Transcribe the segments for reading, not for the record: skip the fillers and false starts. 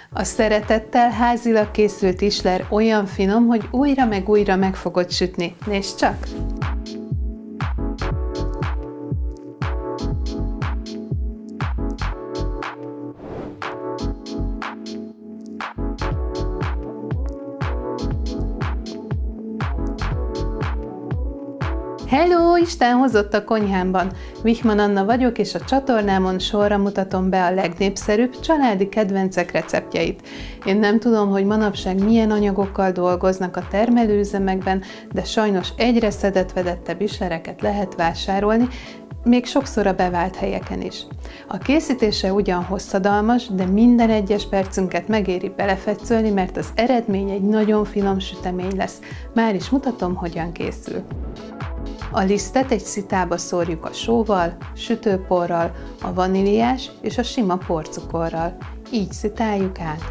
A szeretettel házilag készült isler olyan finom, hogy újra meg újra meg fogod sütni. Nézd csak! Hello! Isten hozott a konyhámban! Wichmann Anna vagyok, és a csatornámon sorra mutatom be a legnépszerűbb családi kedvencek receptjeit. Én nem tudom, hogy manapság milyen anyagokkal dolgoznak a termelőüzemekben, de sajnos egyre szedett-vedettebb islereket lehet vásárolni, még sokszor a bevált helyeken is. A készítése ugyan hosszadalmas, de minden egyes percünket megéri belefetszölni, mert az eredmény egy nagyon finom sütemény lesz. Már is mutatom, hogyan készül. A lisztet egy szitába szórjuk a sóval, sütőporral, a vaníliás és a sima porcukorral. Így szitáljuk át.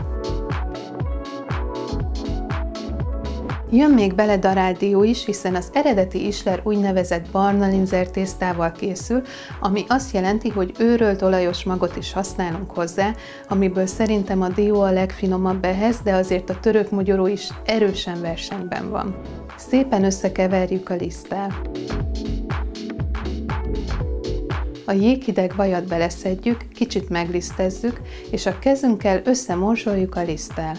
Jön még bele darált dió is, hiszen az eredeti isler úgynevezett barna linzer tésztával készül, ami azt jelenti, hogy őrölt olajos magot is használunk hozzá, amiből szerintem a dió a legfinomabb ehhez, de azért a török mogyoró is erősen versenyben van. Szépen összekeverjük a liszttel. A jéghideg vajat beleszedjük, kicsit meglisztezzük, és a kezünkkel összemorzsoljuk a liszttel.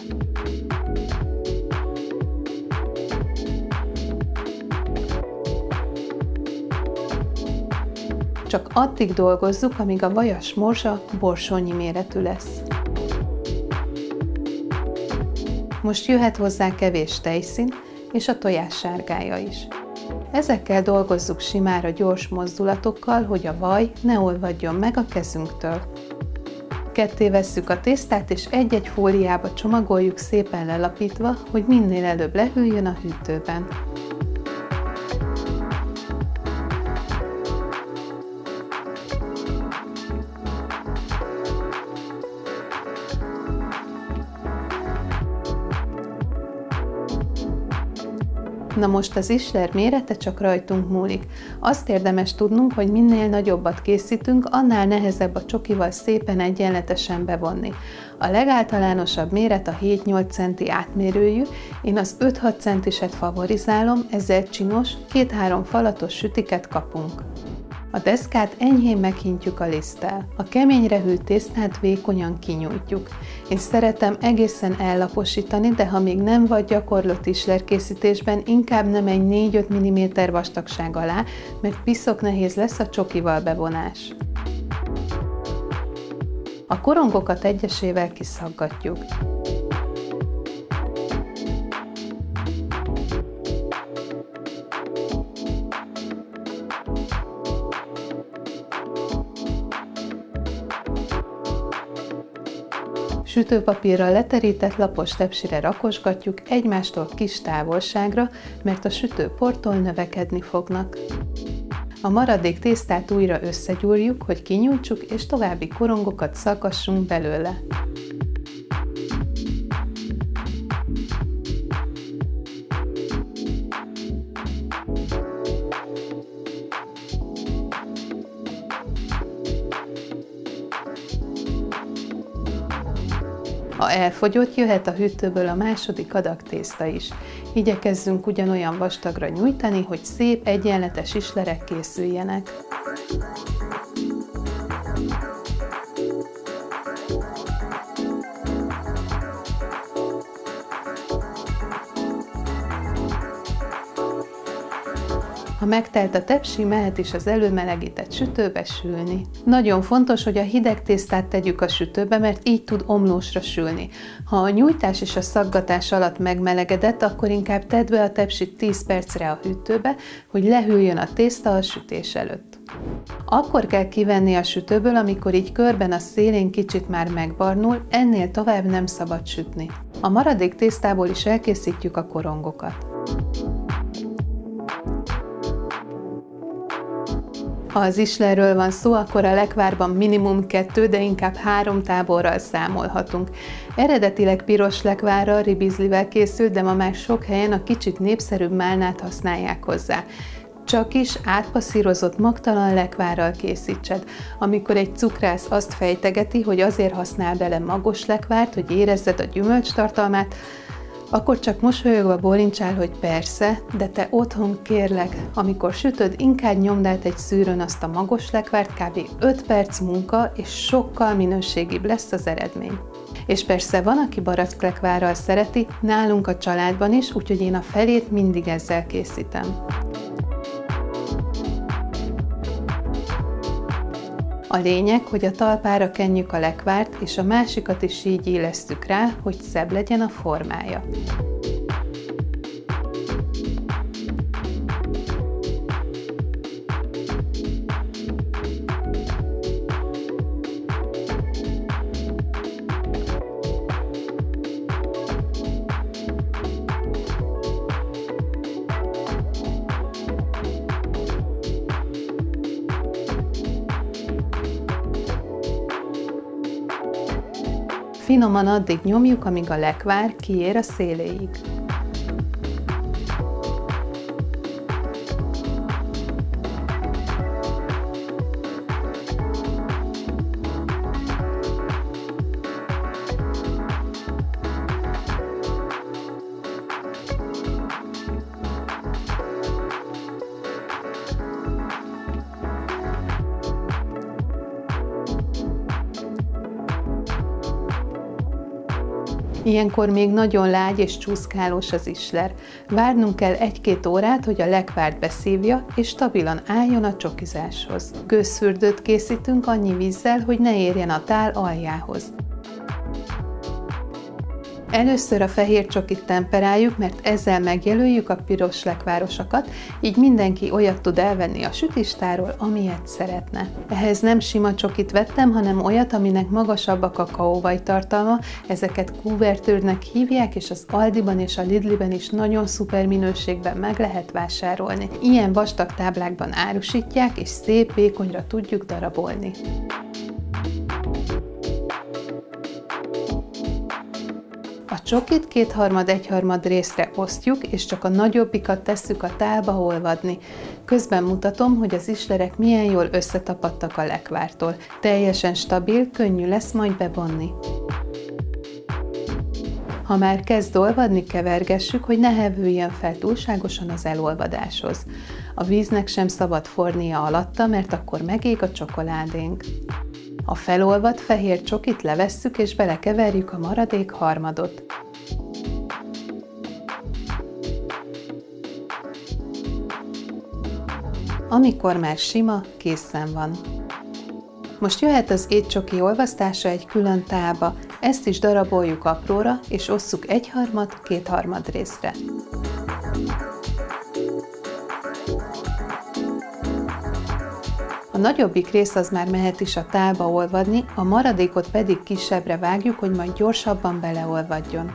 Csak addig dolgozzuk, amíg a vajas morzsa borsónyi méretű lesz. Most jöhet hozzá kevés tejszín és a tojás sárgája is. Ezekkel dolgozzuk simára gyors mozdulatokkal, hogy a vaj ne olvadjon meg a kezünktől. Ketté vesszük a tésztát, és egy-egy fóliába csomagoljuk szépen lelapítva, hogy minél előbb lehűljön a hűtőben. Na most az isler mérete csak rajtunk múlik. Azt érdemes tudnunk, hogy minél nagyobbat készítünk, annál nehezebb a csokival szépen egyenletesen bevonni. A legáltalánosabb méret a 7-8 centi átmérőjű, én az 5-6 centiset favorizálom, ezzel csinos, 2-3 falatos sütiket kapunk. A deszkát enyhén meghintjük a liszttel. A keményre hűlt tésztát vékonyan kinyújtjuk. Én szeretem egészen ellaposítani, de ha még nem vagy gyakorlott islerkészítésben, inkább nem egy 4-5 mm vastagság alá, mert piszok nehéz lesz a csokival bevonás. A korongokat egyesével kiszaggatjuk. Sütőpapírral leterített lapos tepsire rakosgatjuk egymástól kis távolságra, mert a sütőportól növekedni fognak. A maradék tésztát újra összegyúrjuk, hogy kinyújtsuk, és további korongokat szaggassunk belőle. Ha elfogyott, jöhet a hűtőből a második adag tészta is. Igyekezzünk ugyanolyan vastagra nyújtani, hogy szép, egyenletes islerek készüljenek. Ha megtelt a tepsi, mehet is az előmelegített sütőbe sülni. Nagyon fontos, hogy a hideg tésztát tegyük a sütőbe, mert így tud omlósra sülni. Ha a nyújtás és a szaggatás alatt megmelegedett, akkor inkább tedd be a tepsit 10 percre a hűtőbe, hogy lehűljön a tészta a sütés előtt. Akkor kell kivenni a sütőből, amikor így körben a szélén kicsit már megbarnul, ennél tovább nem szabad sütni. A maradék tésztából is elkészítjük a korongokat. Ha az islerről van szó, akkor a lekvárban minimum 2, de inkább 3 táborral számolhatunk. Eredetileg piros lekvárral, ribizlivel készült, de ma már sok helyen a kicsit népszerűbb málnát használják hozzá. Csak is átpasszírozott magtalan lekvárral készítsed. Amikor egy cukrász azt fejtegeti, hogy azért használ bele magos lekvárt, hogy érezzed a gyümölcs tartalmát, akkor csak mosolyogva bólincsál, hogy persze, de te otthon kérlek, amikor sütöd, inkább nyomd át egy szűrőn azt a magos lekvárt, kb. 5 perc munka, és sokkal minőségibb lesz az eredmény. És persze van, aki baracklekvárral szereti, nálunk a családban is, úgyhogy én a felét mindig ezzel készítem. A lényeg, hogy a talpára kenjük a lekvárt, és a másikat is így illesztjük rá, hogy szebb legyen a formája. Finoman addig nyomjuk, amíg a lekvár kiér a széléig. Ilyenkor még nagyon lágy és csúszkálós az isler. Várnunk kell 1-2 órát, hogy a lekvárt beszívja, és stabilan álljon a csokizáshoz. Gőzfürdőt készítünk annyi vízzel, hogy ne érjen a tál aljához. Először a fehér csokit temperáljuk, mert ezzel megjelöljük a piros lekvárosakat, így mindenki olyat tud elvenni a sütistáról, amilyet szeretne. Ehhez nem sima csokit vettem, hanem olyat, aminek magasabb a kakaóvaj tartalma, ezeket kuvertőrnek hívják, és az Aldiban és a Lidliben is nagyon szuper minőségben meg lehet vásárolni. Ilyen vastag táblákban árusítják, és szép vékonyra tudjuk darabolni. A csokit 2/3-1/3 részre osztjuk, és csak a nagyobbikat tesszük a tálba olvadni. Közben mutatom, hogy az islerek milyen jól összetapadtak a lekvártól. Teljesen stabil, könnyű lesz majd bevonni. Ha már kezd olvadni, kevergessük, hogy ne hevüljön fel túlságosan az elolvadáshoz. A víznek sem szabad fornia alatta, mert akkor megég a csokoládénk. A felolvadt fehér csokit levesszük és belekeverjük a maradék harmadot. Amikor már sima, készen van. Most jöhet az étcsoki olvasztása egy külön tálba, ezt is daraboljuk apróra, és osszuk 1/3-2/3 részre. A nagyobbik rész az már mehet is a tálba olvadni, a maradékot pedig kisebbre vágjuk, hogy majd gyorsabban beleolvadjon.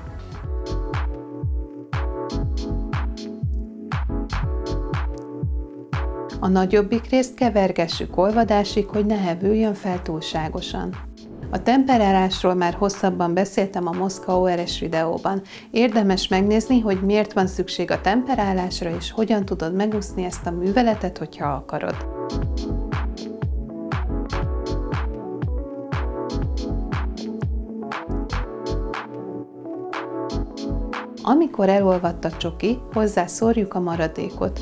A nagyobbik részt kevergessük olvadásig, hogy ne hevüljön fel túlságosan. A temperálásról már hosszabban beszéltem a Moszkva ORS videóban. Érdemes megnézni, hogy miért van szükség a temperálásra, és hogyan tudod megúszni ezt a műveletet, hogyha akarod. Amikor elolvadt a csoki, hozzá szórjuk a maradékot.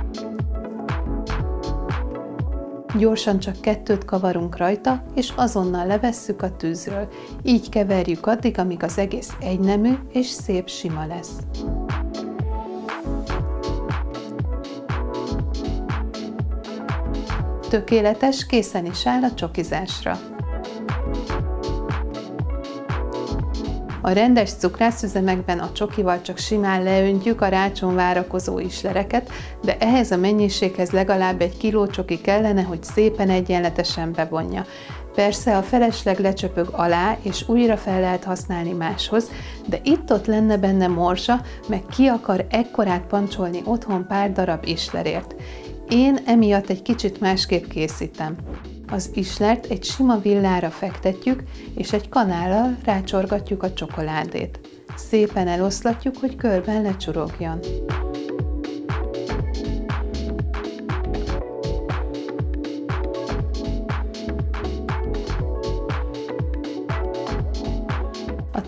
Gyorsan csak 2-t kavarunk rajta, és azonnal levesszük a tűzről. Így keverjük addig, amíg az egész egynemű és szép sima lesz. Tökéletes, készen is áll a csokizásra. A rendes cukrászüzemekben a csokival csak simán leöntjük a rácson várakozó islereket, de ehhez a mennyiséghez legalább 1 kiló csoki kellene, hogy szépen egyenletesen bevonja. Persze a felesleg lecsöpög alá, és újra fel lehet használni máshoz, de itt-ott lenne benne morzsa, meg ki akar ekkorát pancsolni otthon pár darab islerért. Én emiatt egy kicsit másképp készítem. Az islert egy sima villára fektetjük, és egy kanállal rácsorgatjuk a csokoládét. Szépen eloszlatjuk, hogy körben lecsurogjon.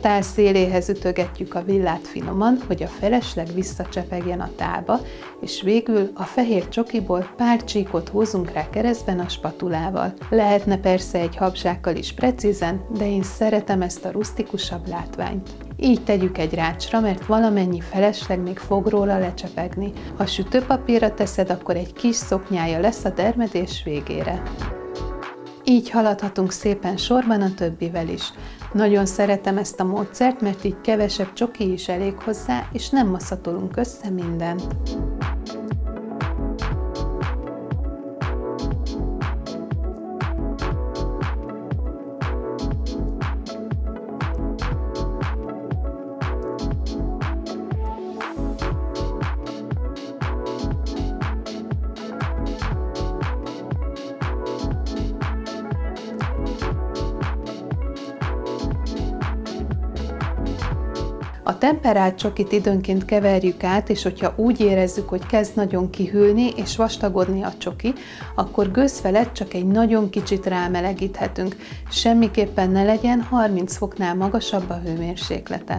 tál széléhez ütögetjük a villát finoman, hogy a felesleg visszacsepegjen a tálba, és végül a fehér csokiból pár csíkot húzunk rá keresztben a spatulával. Lehetne persze egy habzsákkal is precízen, de én szeretem ezt a rusztikusabb látványt. Így tegyük egy rácsra, mert valamennyi felesleg még fog róla lecsepegni. Ha sütőpapírra teszed, akkor egy kis szoknyája lesz a dermedés végére. Így haladhatunk szépen sorban a többivel is. Nagyon szeretem ezt a módszert, mert így kevesebb csoki is elég hozzá, és nem maszatolunk össze mindent. A temperált csokit időnként keverjük át, és hogyha úgy érezzük, hogy kezd nagyon kihűlni és vastagodni a csoki, akkor gőz felett csak egy nagyon kicsit rámelegíthetünk. Semmiképpen ne legyen 30 foknál magasabb a hőmérséklete.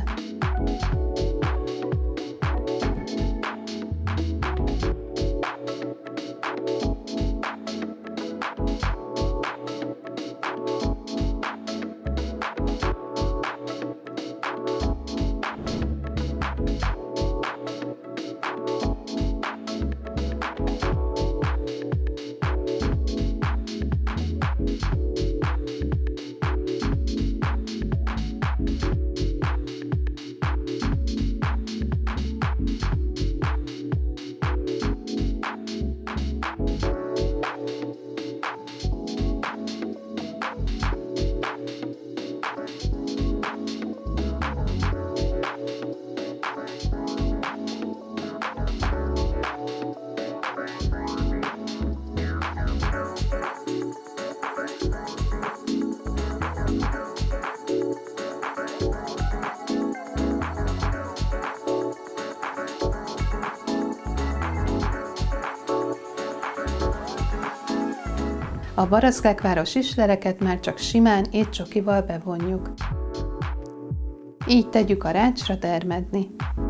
A barackkákváros islereket már csak simán étcsokival bevonjuk. Így tegyük a rácsra dermedni.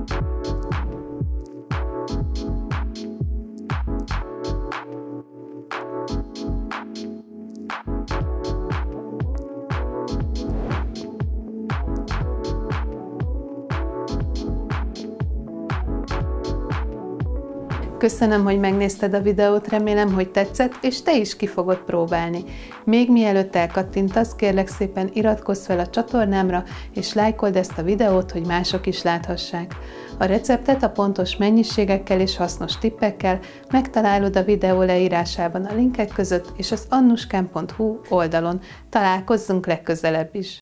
Köszönöm, hogy megnézted a videót, remélem, hogy tetszett, és te is ki fogod próbálni. Még mielőtt elkattintasz, kérlek szépen iratkozz fel a csatornámra, és lájkold ezt a videót, hogy mások is láthassák. A receptet a pontos mennyiségekkel és hasznos tippekkel megtalálod a videó leírásában a linkek között és az annuskan.hu oldalon. Találkozzunk legközelebb is!